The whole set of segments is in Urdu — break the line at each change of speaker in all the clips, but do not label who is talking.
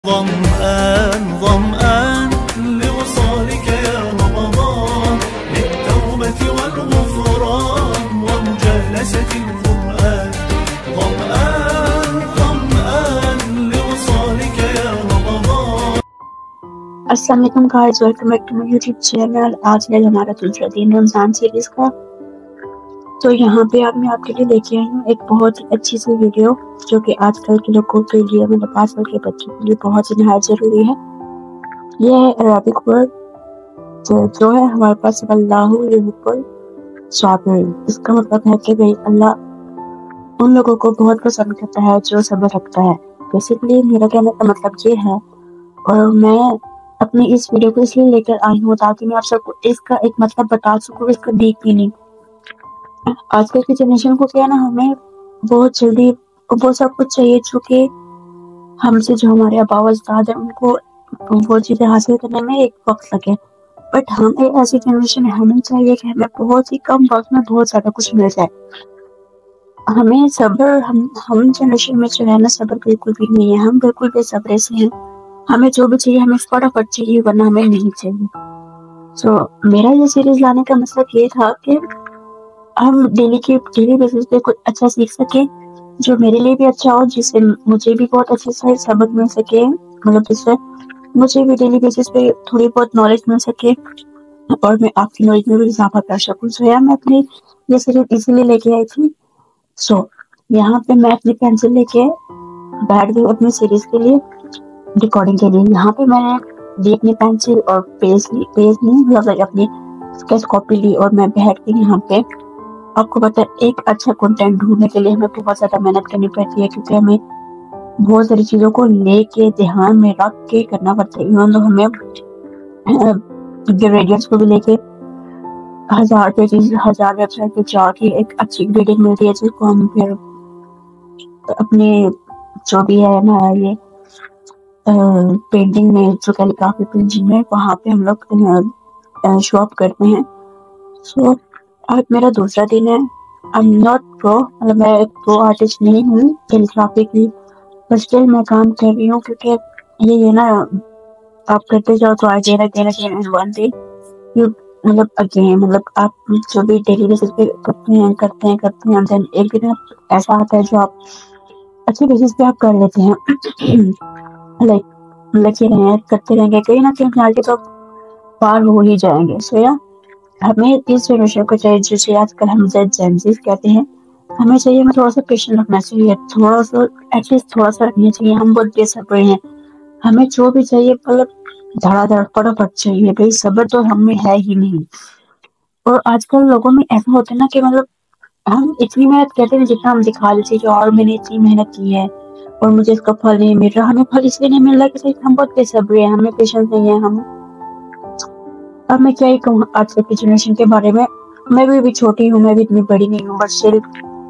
ظمآن ظمآن لوصالك يا رمضان للتوبة والغفران ومجالسة القرآن ظمآن ظمآن لوصالك يا رمضان.
السلام علیکم guys, welcome back to my YouTube channel. آج ہے ہمارا دوسرا دن رمضان سیریز کا. تو یہاں پہ اب میں آپ کے لیے لے کے آئی ہوں ایک بہت ہی اچھی سی ویڈیو جو کہ آج کل کے لوگوں کے لیے، مطلب 5 سال کے بچوں کے لیے بہت ہی نہایت ضروری ہے. یہ ہے عربک ورڈ جو ہے ہمارے پاس اللہ یحب الصابرین. اس کا مطلب ہے کہ بھائی اللہ ان لوگوں کو بہت پسند کرتا ہے جو صبر رکھتا ہے. بیسیکلی میرا کہنے کا مطلب یہ ہے، اور میں اپنی اس ویڈیو کو اس لیے لے کر آئی ہوں تاکہ میں آپ سب کو اس کا ایک مطلب بتا سکوں، اس کا ڈیپ میننگ. آج کل کی جنریشن کو کیا نا، ہمیں بہت جلدی وہ سب کچھ چاہیے جو کہ ہم سے جو ہمارے آباء و اجداد ہیں ان کو وہ چیزیں حاصل کرنے میں ایک وقت لگے. بٹ ہم ایک ایسی جنریشن ہے، ہمیں چاہیے کہ ہمیں بہت ہی کم وقت میں بہت زیادہ کچھ مل جائے. ہمیں صبر، ہم جنریشن میں جو ہے نا صبر بالکل بھی نہیں ہے. ہم بالکل بے صبرے سے ہیں. ہمیں جو بھی چاہیے ہمیں فٹافٹ چاہیے، ورنہ ہمیں نہیں چاہیے. سو میرا یہ سیریز لانے کا مطلب یہ تھا کہ ہم ڈیلی بیسس پہ کچھ اچھا سیکھ سکیں جو میرے لیے بھی اچھا ہو، جس سے مجھے بھی بہت اچھے سے سبق مل سکے. مطلب جس سے مجھے بھی ڈیلی بیسس پہ تھوڑی بہت نالج مل سکے اور میں آپ کی نالج میں بھی اضافہ کر سکوں. سو میں اپنی یہ سیریز اسی لیے لے کے آئی تھی. سو یہاں پہ میں اپنی پینسل لے کے بیٹھ گئی اپنی سیریز کے لیے ریکارڈنگ کے لیے. یہاں پہ میں نے اپنی پینسل اور پیج نہیں اپنی اسکیچ کاپی لی اور میں بیٹھ گئی یہاں پہ. آپ کو پتا ہے ایک اچھا کنٹینٹ ڈھونڈنے کے لیے ہمیں بہت زیادہ محنت کرنی پڑتی ہے، کیونکہ ہمیں بہت ساری چیزوں کو لے کے دھیان میں رکھ کے کرنا پڑتا ہے. ہمیں گریڈینٹس کو بھی لے کے 1000 پیجز 1000 ویب سائٹ پہ جا کے ایک اچھی گریڈنگ ملتی ہے، جس کو ہم پھر اپنے جو بھی ہے نا یہ پینٹنگ میں جو کیلیگرافی پینٹنگ میں وہاں پہ ہم لوگ شو اپ کرتے ہیں. سو آج میرا دوسرا دن ہے. مطلب میں ایک پرو آرٹسٹ نہیں ہوں کیلیگرافی کی، پر اسٹل میں کام کر رہی ہوں کیونکہ یہ نا آپ کرتے جاؤ تو مطلب آپ جو بھی ڈیلی بیسس پہ کرتے ہیں دین ایک دن ایسا آتا ہے جو آپ اچھی بیسس پہ آپ کر لیتے ہیں. لگے رہیں کرتے رہیں گے، کہیں نہ کہیں آگے تو پار ہو ہی جائیں گے. سو ہمیں اس جنریشن کو چاہیے جسے آج کل ہم جینزیز کہتے ہیں، ہمیں چاہیے ہمیں تھوڑا سا پیشنٹ رکھنا چاہیے، تھوڑا سا ایٹ لیسٹ تھوڑا سا رکھنا چاہیے. ہم بہت بے صبر ہیں، ہمیں جو بھی چاہیے مطلب دھڑا دھڑ فٹافٹ چاہیے. بھائی صبر تو ہم میں ہے ہی نہیں. اور آج کل لوگوں میں ایسا ہوتا ہے نا کہ مطلب ہم اتنی محنت کرتے ہیں جتنا ہم دکھا لیتے کہ اور میں نے اتنی محنت کی ہے اور مجھے اس کا پھل نہیں مل رہا. ہمیں پھل اس لیے نہیں مل رہا کہ ہم بہت بے صبر ہیں، ہمیں پیشنس نہیں ہے. اب میں کیا ہی کہوں آج کل کی جنریشن کے بارے میں. میں بھی چھوٹی ہوں، میں بھی اتنی بڑی نہیں ہوں، بٹ صرف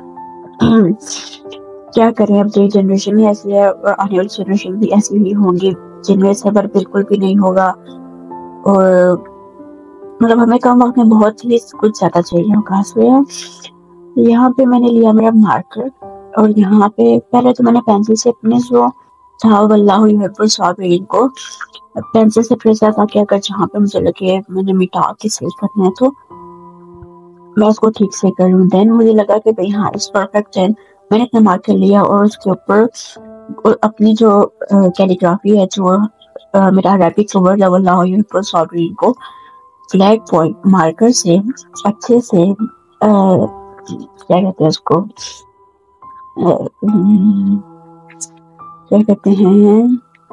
کیا کریں، اب یہ جنریشن ہی ایسی ہے اور آنے والی جنریشن بھی ایسی ہی ہوں گی جن میں صبر بالکل بھی نہیں ہوگا. اور مطلب ہمیں کم وقت میں بہت ہی کچھ زیادہ چاہیے ہوگا. سو یہاں پہ میں نے لیا میرا مارکر، اور یہاں پہ پہلے تو میں نے پینسل سے اپنے جو تھا واللہ یحب الصابرین کو پینسل سے ٹریس ایسا کیا کر جہاں پہ مجھے لگے میں نے مٹا کے صحیح کرنا ہے تو میں اس کو ٹھیک سے کر لوں. دین مجھے لگا کہ بھائی ہاں اس پرفیکٹ ہے. میں نے اپنا مارکر لیا اور اس کے اوپر اپنی جو کیلیگرافی ہے، جو میرا عربک ورڈ ہے واللہ یحب الصابرین کو فلیٹ پوائنٹ مارکر سے اچھے سے کیا کہتے ہیں اس کو کیا کہتے ہیں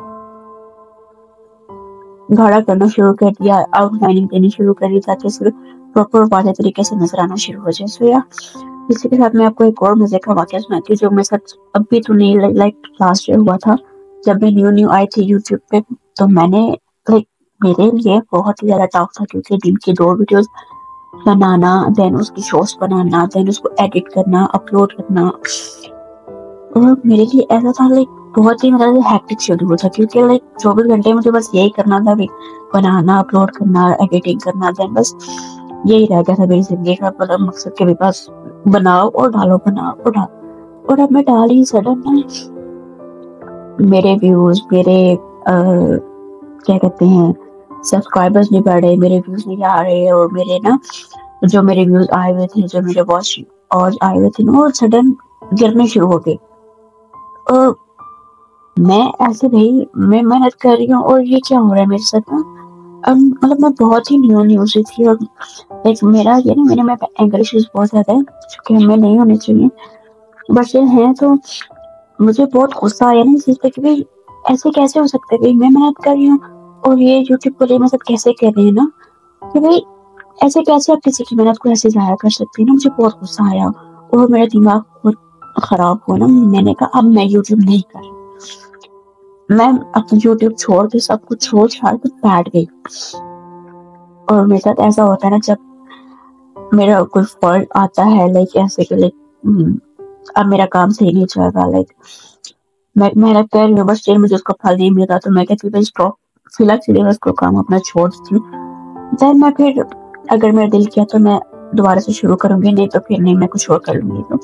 گاڑا کرنا شروع کر دیا، آؤٹ لائننگ کرنی شروع کر دی تاکہ صرف پراپر واضح طریقے سے نظر آنا شروع ہو جائے. سو اسی کے ساتھ میں آپ کو ایک اور مزے کا واقعہ سناتی ہوں جو میرے ساتھ اب بھی تو نہیں لائک لاسٹ ایئر ہوا تھا جب میں نیو آئی تھی یوٹیوب پہ. تو میں نے میرے لیے بہت ہی زیادہ ٹاف تھا کیونکہ دن کی 2 ویڈیوز بنانا، دین اس کی شارٹس بنانا، دین اس کو ایڈٹ کرنا، اپلوڈ کرنا. اور میرے لیے ایسا تھا بہت ہی مطلب ہیکٹک شیڈول تھا کیونکہ 24 گھنٹے مجھے بس یہی کرنا تھا، بنانا، اپلوڈ کرنا، ایڈیٹنگ کرنا. دین بس یہی رہ گیا تھا میری زندگی کا مطلب مقصد کے پاس، بناؤ اور ڈالو، بناؤ اور ڈالو. اور اب میں ڈال ہی سڈن میرے ویوز، میرے کیا کہتے ہیں سبسکرائبرز نہیں بڑھ رہے, میرے ویوز نہیں آ رہے, اور میرے نا جو میرے ویوز آئے ہوئے تھے, جو میرے واچ اور آئے ہوئے تھے نا, وہ سڈن گرنے شروع ہو گئے. اور میں ایسے بھائی میں محنت کر رہی ہوں اور یہ کیا ہو رہا ہے میرے ساتھ نا. اب مطلب میں بہت ہی نیو سی تھی, اور ایک میرا یہ نا میرے میں اینکر ایشوز بہت زیادہ ہے جو کہ ہمیں نہیں ہونے چاہیے, بس یہ ہیں. تو مجھے بہت غصہ آیا نا اس چیز پہ کہ بھائی ایسے کیسے ہو سکتا ہے, بھائی میں محنت کر رہی ہوں اور یہ یوٹیوب پر میرے ساتھ کیسے کر رہے ہیں نا, کہ بھائی ایسے کیسے آپ کسی کی محنت کو ایسے ضائع کر سکتے ہیں نا. مجھے بہت غصہ آیا اور میرا دماغ بہت خراب ہوا نا. میں نے کہا اب میں یوٹیوب نہیں کر رہی, میں اپنی یوٹیوب چھوڑ کے سب کچھ چھوڑ چھاڑ کے بیٹھ گئی. اور میرے ساتھ ایسا ہوتا ہے نا جب میرا کوئی فالٹ آتا ہے لائک ایسے کہ لائک اب میرا کام صحیح نہیں چل رہا, لائک میں محنت کر رہی ہوں بس مجھے اس کا پھل نہیں مل رہا, تو میں کہتی ہوں اسٹاپ فی الحال کے لیے اس کو کام اپنا چھوڑ دیتی ہوں. دین میں پھر اگر میرا دل کیا تو میں دوبارہ سے شروع کروں گی, نہیں تو پھر نہیں, میں کچھ اور کر لوں گی. تو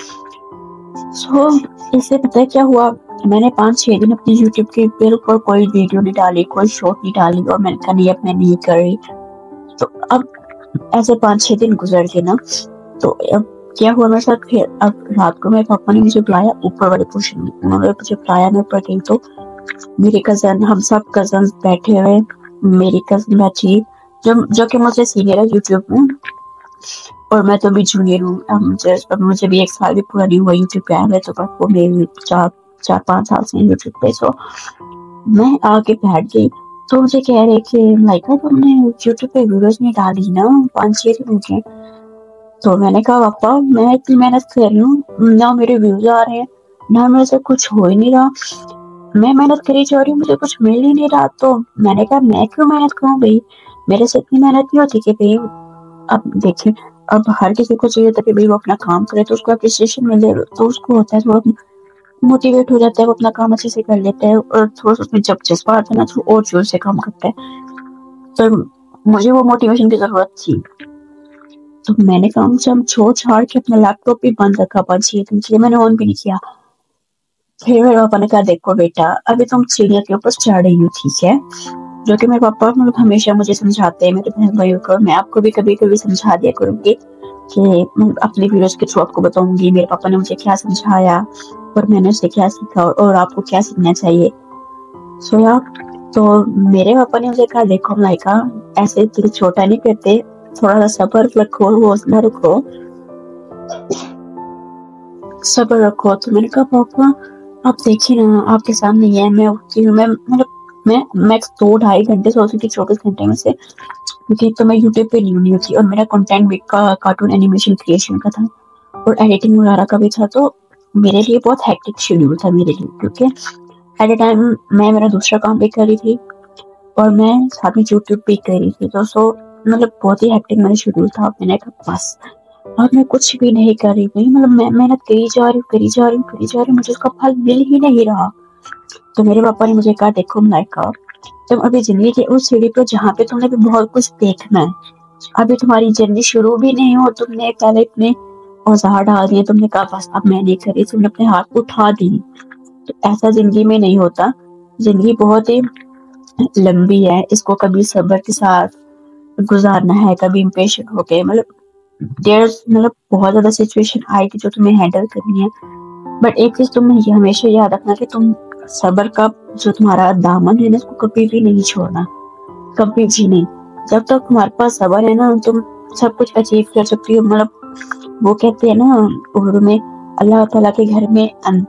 سو اس سے پتہ ہے کیا ہوا, میں نے 5-6 دن اپنی یوٹیوب کے بالکل کوئی ویڈیو نہیں ڈالی, کوئی شارٹ نہیں ڈالی, اور میں نے کہا نہیں اب میں نہیں کر رہی. تو اب ایسے 5-6 دن گزر گئے نا, تو اب کیا ہوا میرے ساتھ, پھر اب رات کو میرے پاپا نے مجھے بلایا اوپر والے پورشن میں, انہوں نے مجھے بلایا, میں اوپر گئی تو میری کزن, ہم سب کزنز بیٹھے ہوئے, میری کزن بچی جو کہ مجھے سینئر ہے یوٹیوب میں, اور میں تو بھی جونیئر ہوں. مجھے بھی 1 سال بھی پورا نہیں ہوا یوٹیوب پہ آئے ہوئے, تو وہ میری 4-5 سال سے یوٹیوب پہ. سو میں آگے بیٹھ گئی تو مجھے کہہ رہے کہ لائکا تم نے یوٹیوب پہ ویڈیوز نہیں ڈالی نا 5-6 دن ہو گئے. تو میں نے کہا پاپا میں اتنی محنت کر رہی ہوں, نہ میرے ویوز آ رہے ہیں, نہ میرے سے کچھ ہو ہی نہیں رہا, میں محنت کری جا رہی ہوں, مجھے کچھ مل ہی نہیں رہا. تو میں نے کہا میں کیوں محنت کروں بھائی, میرے سے اتنی محنت نہیں ہوتی کہ بھائی اب دیکھیں اب ہر کسی کو چاہیے تھا کہ بھائی وہ اپنا کام کرے تو اس کو اپریسیشن ملے, تو اس کو ہوتا ہے تھوڑا موٹیویٹ ہو جاتا ہے, وہ اپنا کام اچھے سے کر لیتا ہے, اور تھوڑا سا اس میں جب جذبہ آتا ہے نا تو اور زور سے کام کرتا ہے. تو مجھے وہ موٹیویشن کی ضرورت تھی. تو میں نے کام سے چھوڑ چھاڑ کے اپنا لیپ ٹاپ بھی بند رکھا 5-6 دن کے لیے, میں نے آن بھی نہیں کیا. پھر میرے پاپا نے کہا دیکھو بیٹا ابھی تم سیڑھیوں کے اوپر چڑھ رہی ہو, ٹھیک ہے, جو کہ میرے پاپا مطلب ہمیشہ مجھے سمجھاتے ہیں, میرے بہن بھائیوں کو, میں آپ کو بھی کبھی کبھی سمجھا دیا کروں گی کہ اپنی ویڈیوز کے تھرو آپ کو بتاؤں گی میرے پاپا نے مجھے کیا سمجھایا اور میں نے اسے کیا سیکھا اور آپ کو کیا سیکھنا چاہیے. سویا تو میرے پاپا نے مجھے کہا دیکھو ملائکہ ایسے دل چھوٹا نہیں کرتے, تھوڑا سا صبر رکھو, حوصلہ رکھو, صبر رکھو. تو میں نے کہا پاپا آپ دیکھیے نا آپ کے سامنے یہ ہے, میں اٹھتی ہوں, میں مطلب میں میکس 2-2.5 گھنٹے سوچتی تھی 24 گھنٹے میں سے, کیونکہ تو میں یوٹیوب پہ نہیں تھی اور میرا کنٹینٹ بھی کارٹون اینیمیشن کریشن کا تھا اور ایڈیٹنگ وغیرہ کا بھی تھا. تو میرے لیے بہت ہیکٹک شیڈیول تھا میرے لیے, کیونکہ ایٹ اے ٹائم میں میرا دوسرا کام بھی کر رہی تھی اور میں ساتھ میں یوٹیوب بھی کر رہی تھی. تو سو مطلب بہت ہی ہیکٹک میرا شیڈیول تھا. میں نے کہا بس اور میں کچھ بھی نہیں کر رہی تھی, مطلب میں محنت کری جا رہی ہوں, مجھے اس کا پھل مل ہی نہیں رہا. تو میرے پاپا نے مجھے کہا دیکھو ملائکہ تم ابھی زندگی کے اس سیڑھی پہ جہاں پہ تم نے بھی بہت کچھ دیکھنا ہے, ابھی تمہاری جرنی شروع بھی نہیں ہو, تم نے پہلے اپنے اوزار ڈال دیے, تم نے کہا بس اب میں نہیں کری, تم نے اپنے ہاتھ اٹھا دی. تو ایسا زندگی میں نہیں ہوتا, زندگی بہت ہی لمبی ہے, اس کو کبھی صبر کے ساتھ گزارنا ہے, کبھی امپیشنٹ ہو کے, مطلب بہت زیادہ سچویشن آئے گی جو تمہیں ہینڈل کرنی ہے. بٹ ایک چیز تم ہمیشہ یاد رکھنا کہ تم صبر کا جو تمہارا دامن ہے نا اس کو کبھی بھی نہیں چھوڑنا, کبھی بھی نہیں. جب تک تمہارے پاس صبر ہے نا تم سب کچھ اچیو کر سکتی ہو. مطلب وہ کہتے ہیں نا اردو میں اللہ تعالیٰ کے گھر میں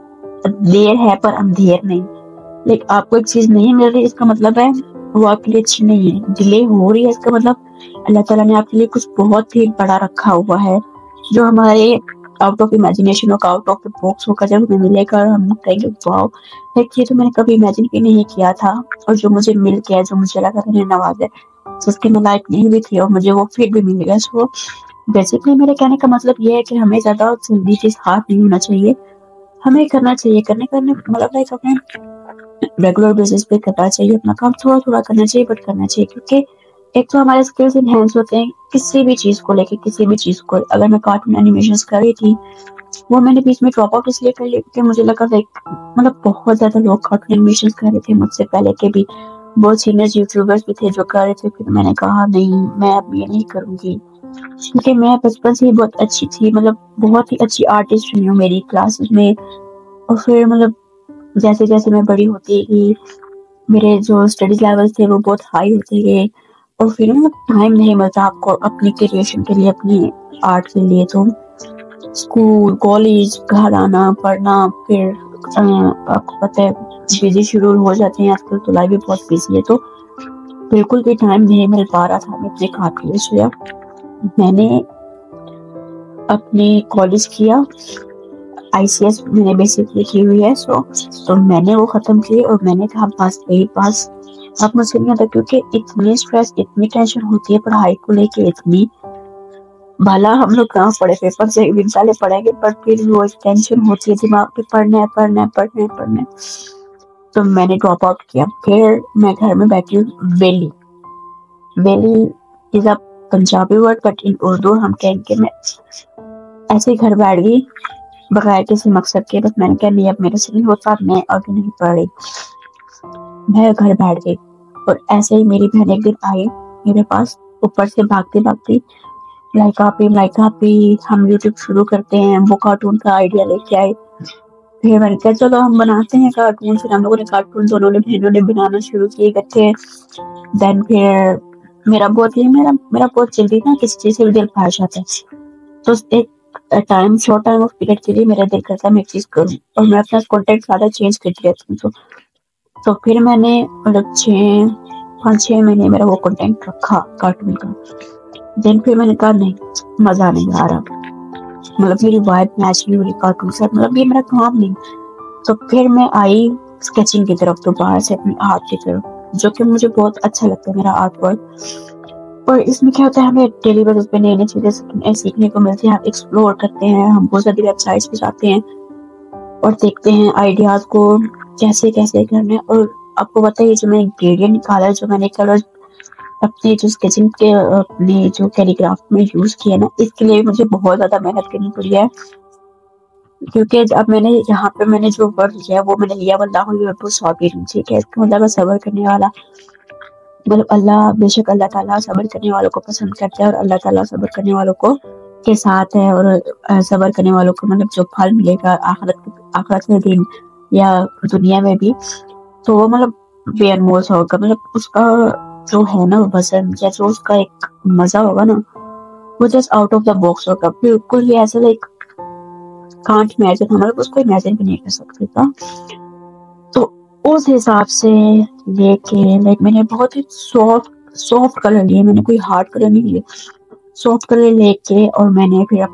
دیر ہے پر اندھیر نہیں. لیکن آپ کو ایک چیز نہیں مل رہی اس کا مطلب ہے وہ آپ کے لیے اچھی نہیں ہے, ڈیلے ہو رہی ہے اس کا مطلب اللہ تعالیٰ نے آپ کے لیے کچھ بہت ہی بڑا رکھا ہوا ہے جو ہمارے آؤٹ آف امیجنیشن ہوگا, آؤٹ آف باکس ہوگا. جب ہمیں ملے گا ہم کہیں گے واو یہ تو میں نے کبھی امیجن بھی نہیں کیا تھا, اور جو مجھے مل گیا, جو مجھے لگا تھا نواز ہے جس کے میں لائق نہیں بھی تھی اور مجھے وہ پھر بھی مل گیا. سو بیسکلی میرے کہنے کا مطلب یہ ہے کہ ہمیں زیادہ جلدی چیز ہاتھ نہیں ہونا چاہیے, ہمیں کرنا چاہیے, کرنے مطلب لائک اپنے ریگولر بیسس پہ کرنا چاہیے, اپنا کام تھوڑا تھوڑا کرنا چاہیے بٹ کرنا چاہیے. کیونکہ ایک تو ہمارے اسکلز انہینس ہوتے ہیں کسی بھی چیز کو لے کے, کسی بھی چیز کو. اگر میں کارٹون اینیمیشنز کر رہی تھی وہ میں نے بیچ میں ڈراپ آؤٹ اس لیے کر لی کیونکہ مجھے لگا مطلب بہت زیادہ لوگ کارٹون اینیمیشن کر رہے تھے مجھ سے پہلے کے بھی، بہت سینئر یوٹیوبرز بھی تھے جو کر رہے تھے. پھر میں نے کہا نہیں میں اب یہ نہیں کروں گی، کیونکہ میں بچپن سے ہی بہت اچھی تھی، مطلب بہت ہی اچھی آرٹسٹ رہی ہوں میری کلاسز میں. اور پھر مطلب جیسے جیسے میں بڑی ہوتی گئی میرے جو اسٹڈیز لیول تھے وہ بہت ہائی ہوتے گئے، اور پھر ٹائم نہیں ملتا آپ کو اپنی کریشن کے لیے، اپنی آرٹ کے لیے. تو اسکول کالج گھر آنا پڑھنا، پھر آپ کو پتہ ہے بزی شیڈول ہو جاتے ہیں آج کل، تو لائف بھی بہت بزی ہے، تو بالکل بھی ٹائم نہیں مل پا رہا تھا. میں اپنے خاطر سے میں نے اپنے کالج کیا، آئی سی ایس میں نے بیسکلی کی ہوئی ہے، تو میں نے وہ ختم کی اور میں نے کہا بس بس اب مجھ سے نہیں آتا، کیونکہ اتنی اسٹریس اتنی ٹینشن ہوتی ہے پڑھائی کو لے کے، اتنی بھلا ہم لوگ کہاں پڑھے پیپر سے ایک دن پہلے پڑھیں گے، پر پھر وہ ٹینشن ہوتی ہے دماغ پہ، پڑھنا ہے پڑھنا ہے پڑھنا ہے پڑھنا ہے. تو میں نے ڈراپ آؤٹ کیا. پھر میں گھر میں بیٹھی ہوں. ویلی is a Punjabi word but in Urdu ہم کہیں گے. میں ایسے ہی گھر بیٹھ گئی بغیر کسی مقصد کے، بس میں نے کہا نہیں اب میرے سے نہیں ہوتا، میں آگے نہیں پڑھ رہی. میں گھر بیٹھ گئی اور ایسے ہی میری بہن ایک دن آئی میرے پاس اوپر سے بھاگتے بھاگتے، لائکا پی ہم یوٹیوب شروع کرتے ہیں. وہ کارٹون کا آئیڈیا لے کے آئے. پھر میں نے کہا چلو ہم بناتے ہیں کارٹون. پھر ہم لوگوں نے کارٹون دونوں نے بہنوں نے بنانا شروع کیے اکٹھے. دین پھر میرا بہت جلدی نا کسی چیز سے بھی دل بھر جاتا ہے، تو ایک شارٹ ٹائم آف پیریڈ کے لیے میرا دل کرتا ہے میں ایک چیز کروں، اور میں اپنا کانٹینٹ زیادہ چینج کرتی رہتی ہوں. تو پھر میں نے مطلب 5-6 مہینے میرا وہ کانٹینٹ رکھا کارٹون کا. دین پھر میں نے کہا نہیں مزہ نہیں آ رہا، مطلب میری وائب میچ نہیں ہو رہی کارٹون سے، مطلب یہ میرا کام نہیں. تو پھر میں آئی اسکیچنگ کی طرف، دوبارہ سے اپنی آرٹ کی طرف، جو کہ مجھے بہت اچھا لگتا ہے میرا آرٹ ورک. اور اس میں کیا ہوتا ہے ہمیں ڈیلی بیسس پہ نئی نئی چیزیں سیکھنے کو ملتی ہیں. ہم ایکسپلور کرتے ہیں، ہم بہت ساری ویب سائٹس پہ جاتے ہیں اور دیکھتے ہیں آئیڈیاز کو کیسے کرنا ہے. اور آپ کو پتہ ہے جو میں گریڈینٹ نکالا ہے، جو میں نے کلر اپنے جو اسکیچنگ کے اپنے جو کیلیگراف میں یوز کیا نا، اس کے لیے مجھے بہت زیادہ محنت کرنی پڑی ہے. کیونکہ اب میں نے یہاں پہ میں نے جو ورڈ لیا وہ میں نے لیا واللہ یحب الصابرین، ٹھیک ہے، اس کا مطلب صبر کرنے والا، مطلب اللہ بے شک اللہ تعالیٰ صبر کرنے والوں کو پسند کرتا ہے، اور اللہ تعالیٰ صبر کرنے والوں کو کے ساتھ ہے. اور صبر کرنے والوں کو مطلب جو پھل ملے گا آخرت کے دن یا دنیا میں بھی، تو وہ مطلب بے انمول سا ہوگا. مطلب اس کا جو ہے نا وزن یا جو اس کا ایک مزہ ہوگا نا، وہ just out of the box ہوگا، بالکل ہی ایسا لائک کانٹ امیجن، ہم اس کو امیجن بھی نہیں کر سکتے تھا. تو اس حساب سے لے کے لائک میں نے بہت ہی سافٹ کلر لیے، میں نے کوئی ہارڈ کلر نہیں لیے، سافٹ کلر لے کے، اور میں نے پھر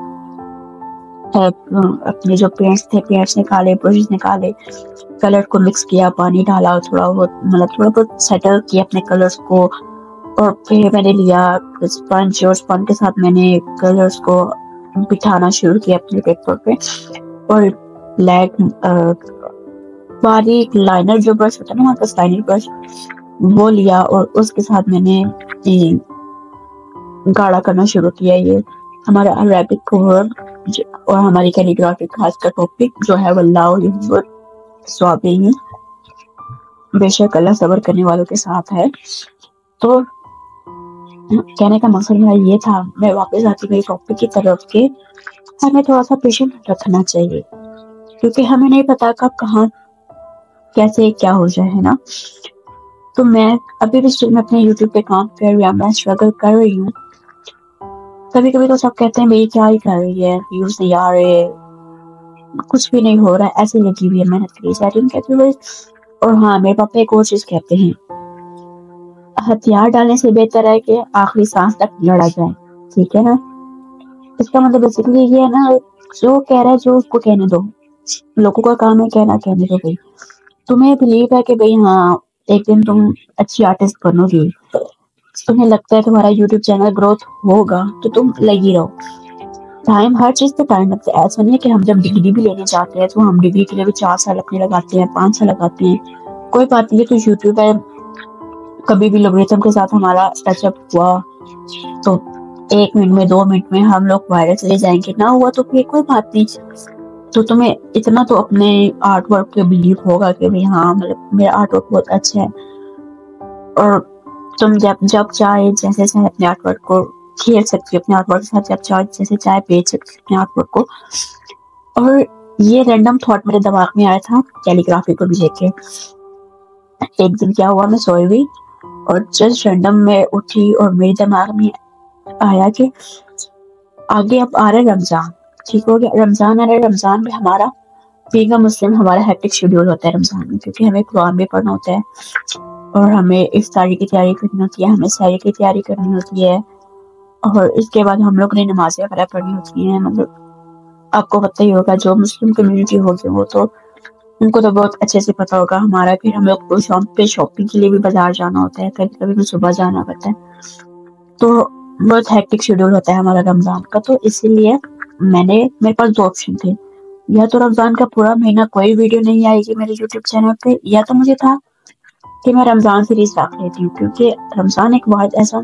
اپنے جو پینٹس نکالے، برشز نکالے، کلر کو مکس کیا، پانی ڈالا، تھوڑا بہت سیٹل کیا اپنے کلرز کو. اور پھر میں نے لیا اسپنج، اور اسپنج کے ساتھ میں نے کلرز کو بٹھانا شروع کیا اپنے پیپر پہ. اور بلیک باریک لائنر جو برش ہوتا ہے نا، ہمارے پاس لائنر برش، وہ لیا اور اس کے ساتھ میں نے گاڑا کرنا شروع کیا. یہ ہمارا عربک ورڈ اور ہماری کیلیگرافی خاص کا ٹاپک جو ہے واللہ یحب الصابرین، بے شک اللہ صبر کرنے والوں کے ساتھ ہے. تو کہنے کا مقصد میرا یہ تھا، میں واپس آتی میری ٹاپک کی طرف کہ ہمیں تھوڑا سا پیشنٹ رکھنا چاہیے، کیونکہ ہمیں نہیں پتا کب کہاں کیسے کیا ہو جائے، ہے نا. تو میں ابھی بھی میں اپنے یوٹیوب پہ کام کر رہی ہوں، میں اسٹرگل کر رہی ہوں. کبھی کبھی تو سب کہتے ہیں بھائی کیا ہی کر رہی ہے، ویوز نہیں آ رہے، کچھ بھی نہیں ہو رہا ہے، ایسے لگی ہوئی ہے، محنت کری جا رہی ہوں کہتی ہوں. اور ہاں میرے پاپا ایک اور چیز کہتے ہیں، ہتھیار ڈالنے سے بہتر ہے کہ آخری سانس تک لڑا جائے، ٹھیک ہے نا. اس کا مطلب بیسیکلی یہ ہے نا، جو کہہ رہا ہے جو اس کو کہنے دو، لوگوں کا کام ہے کہنا، کہنے دو بھائی. تمہیں بلیو ہے کہ بھائی ہاں ایک دن تم اچھی آرٹسٹ بنو گی، تمہیں لگتا ہے تمہارا یوٹیوب چینل گروتھ ہوگا، تو تم لگی رہو. ٹائم ہر چیز پہ ٹائم لگتا ہے. ایسا نہیں ہے کہ ہم جب ڈگری بھی لینے جاتے ہیں تو ہم ڈگری کے لیے بھی 4 سال اپنے لگاتے ہیں، 5 سال لگاتے ہیں، کوئی بات نہیں. تو یوٹیوب ہے، کبھی بھی لوگریتم کے ساتھ ہمارا ٹچ اپ ہوا تو 1 मिनट में 2 मिनट में हम लोग वायरल चले जाएंगे, ना हुआ तो फिर कोई बात नहीं। तो तुम्हें इतना तो अपने आर्ट वर्क पे बिलीव होगा कि भाई हाँ मतलब मेरा आर्ट वर्क बहुत अच्छा है, और तुम जब चाहे जैसे चाहे अपने आर्ट वर्क को खेल सकती हो, अपने आर्ट वर्क के साथ जब चाहे जैसे चाहे बेच सकती हो अपने आर्ट वर्क को। और ये रैंडम थॉट मेरे दिमाग में आया था कैलीग्राफी को भी लेके। एक दिन क्या हुआ, मैं सोई हुई और जस्ट रैंडम में उठी और मेरे दिमाग में आया कि आगे अब आ रहा है रमजान, ठीक हो गया, रमजान आ रहा है। रमजान में हमारा बीइंग अ मुस्लिम हमारा हेक्टिक शेड्यूल होता है रमजान में, क्योंकि हमें कुरान भी पढ़ना होता है और हमें इफ्तारी की तैयारी करनी होती है, हमें सहरी की तैयारी करनी होती है, और इसके बाद हम लोग ने नमाज़ें वगैरह पढ़नी होती हैं। मतलब आपको पता ही होगा, जो मुस्लिम कम्युनिटी होगी वो तो उनको तो बहुत अच्छे से पता होगा। हमारा फिर हम लोग को शॉपिंग के लिए भी बाजार जाना होता है, कभी कभी भी सुबह जाना पड़ता है, तो बहुत हेक्टिक शेड्यूल होता है हमारा रमजान का। तो इसीलिए मेरे पास 2 ऑप्शन थे, या तो रमजान का पूरा महीना कोई वीडियो नहीं आएगी मेरे यूट्यूब चैनल पे, या तो मुझे था कि मैं रमजान सीरीज रख लेती हूँ, क्योंकि रमजान एक बहुत ऐसा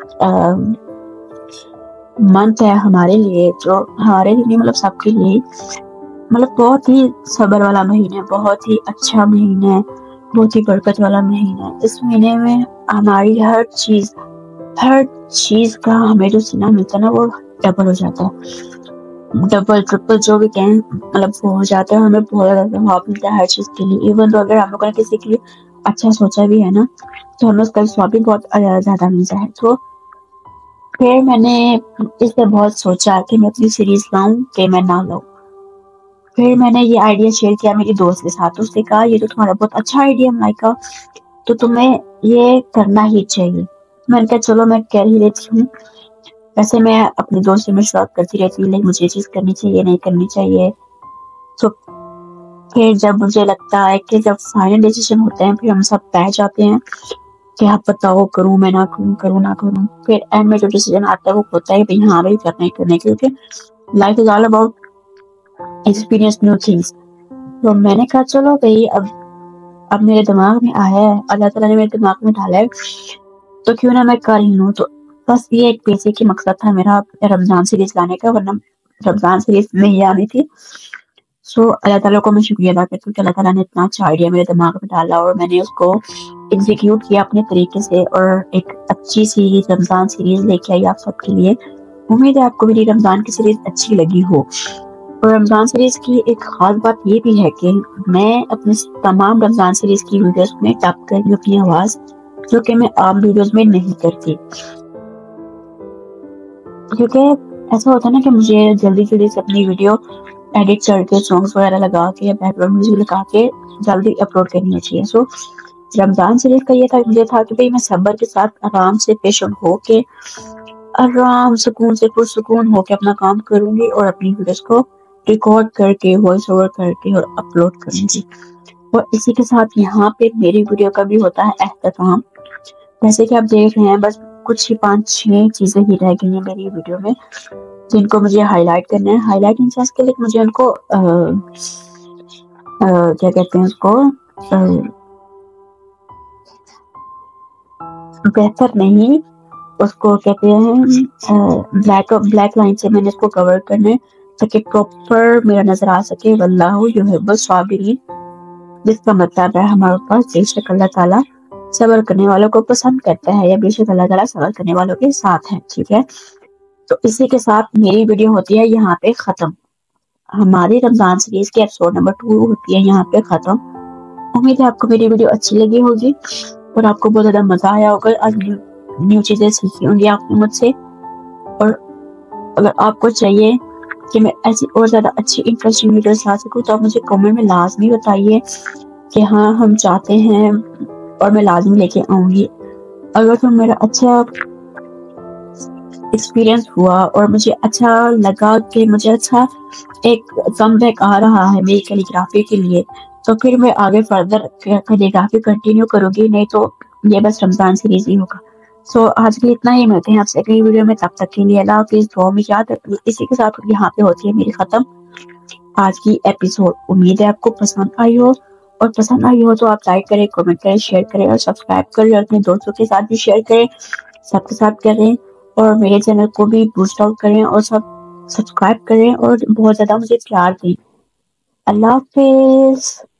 मंथ है हमारे लिए, जो हमारे लिए मतलब सबके लिए मतलब बहुत ही सब्र वाला महीना है, बहुत ही अच्छा महीना है, बहुत ही बरकत वाला महीना है। इस महीने में हमारी हर चीज का हमें जो सीना मिलता है ना वो डबल हो जाता है, डबल ट्रिपल जो भी कहें, मतलब वो हो जाता है। हमें बहुत ज्यादा जवाब मिलता है हर चीज के लिए। इवन तो अगर हम लोगों ने किसी के लिए अच्छा सोचा भी है ना, तो हमें उसका जवाब भी बहुत ज्यादा मिलता है। तो फिर मैंने इससे बहुत सोचा कि मैं अपनी सीरीज लाऊं कि मैं ना लाऊं। फिर मैंने ये आइडिया शेयर किया मेरी दोस्त के साथ। उसने कहा ये तो तुम्हारा बहुत अच्छा आइडिया मलाइका, तो तुम्हें ये करना ही चाहिए। मैंने कहा चलो मैं कर ही लेती हूँ। वैसे मैं अपने दोस्त से मशवरा करती रहती हूँ, मुझे ये चीज करनी चाहिए नहीं करनी चाहिए। तो फिर जब मुझे लगता है कि जब फाइनल डिसीजन होते हैं, फिर हम सब बैठ जाते हैं कि आप बताओ करूं मैं ना करूं ना करूं। फिर एंड में जो डिसीजन आता है वो होता है भाई हाँ भाई करना ही करना है, क्योंकि life is all about experience new things. तो मैंने कहा चलो भाई अब मेरे दिमाग में आया है, अल्लाह ताला ने मेरे दिमाग में डाला है, तो क्यों ना मैं कर ही लूं। तो बस ये एक बेसिक ही मकसद था मेरा रमजान सीरीज लाने का, वरना रमजान सीरीज नहीं आनी थी। सो अल्लाह ताला को मैं शुक्रिया अदा करती हूँ कि अल्लाह ताला ने इतना अच्छा आइडिया मेरे दिमाग में डाला और मैंने उसको एग्जीक्यूट किया अपने तरीके से, और एक अच्छी सी रमजान सीरीज लेके आई आप सबके लिए। उम्मीद है आपको मेरी रमजान की सीरीज अच्छी लगी हो। और रमजान सीरीज की एक खास बात ये भी है कि मैं अपने तमाम रमजान सीरीज की वीडियोस में टैप कर रही हूँ अपनी आवाज, जो कि मैं आम वीडियोस में नहीं करती, क्योंकि ऐसा होता है ना कि मुझे जल्दी जल्दी से अपनी वीडियो एडिट करके सॉन्ग्स वगैरह लगा के बैकग्राउंड म्यूजिक लगा के जल्दी अपलोड करनी चाहिए। सो रमजान सीरीज का ये था, मुझे था कि भाई मैं सब्र के साथ आराम से पेशेंट होके आराम सुकून से पुरसुकून होके अपना काम करूंगी और अपनी वीडियोस को रिकॉर्ड करके वॉइस ओवर करके और अपलोड करूंगी। और इसी के साथ यहाँ पे मेरी वीडियो का भी होता है एहतमाम। जैसे कि आप देख रहे हैं, बस कुछ ही 5-6 चीजें ही रह गई हैं मेरी वीडियो में जिनको मुझे हाईलाइट करना है। हाईलाइट इन के लिए मुझे उनको क्या कहते हैं उसको, बेहतर नहीं, उसको कहते हैं ब्लैक लाइन से मैंने इसको कवर करना है ताकि प्रॉपर मेरा नजर आ सके। वल्लाहु युहिब्बुस साबिरीन, जिसका मतलब है हमारे पास बेशक अल्लाह ताला सब्र करने वालों को पसंद करता है, या बेशक अल्लाह ताला सब्र करने वालों के साथ है। ठीक है, तो इसी के साथ मेरी वीडियो होती है यहाँ पे खत्म। हमारी रमजान सीरीज की एपिसोड नंबर 2 होती है यहाँ पे खत्म। उम्मीद है आपको मेरी वीडियो अच्छी लगी होगी और आपको बहुत ज्यादा मजा आया होगा। आज न्यू चीजें सीखी होंगी आपने मुझसे। और अगर आपको चाहिए कि मैं ऐसी और ज्यादा अच्छी इंटरेस्टिंग वीडियोस ला सकूं, तो आप मुझे कमेंट में लाजमी बताइए कि हाँ हम चाहते हैं, और मैं लाजमी लेके आऊंगी। अगर तो मेरा अच्छा एक्सपीरियंस हुआ और मुझे अच्छा लगा कि मुझे अच्छा एक कमबैक आ रहा है मेरी कैलीग्राफी के लिए, तो फिर मैं आगे फर्दर कैलीग्राफी कंटिन्यू करूंगी, नहीं तो ये बस रमजान सीरीज ही होगा। सो आज के लिए इतना ही, मिलते हैं आपसे अगली वीडियो में, तब तक के लिए अल्लाह हाफिज़, दुआ में याद रखिए। इसी के साथ यहाँ पे होती है मेरी खत्म आज की एपिसोड। उम्मीद है आपको पसंद आई हो, और पसंद आई हो तो आप लाइक करें, कमेंट करें, शेयर करें और सब्सक्राइब करें, और अपने दोस्तों के साथ भी शेयर करें, सबके साथ करें। اور میرے چینل کو بھی بوسٹ آؤٹ کریں اور سب سبسکرائب کریں اور بہت زیادہ مجھے پیار دیں. اللہ حافظ.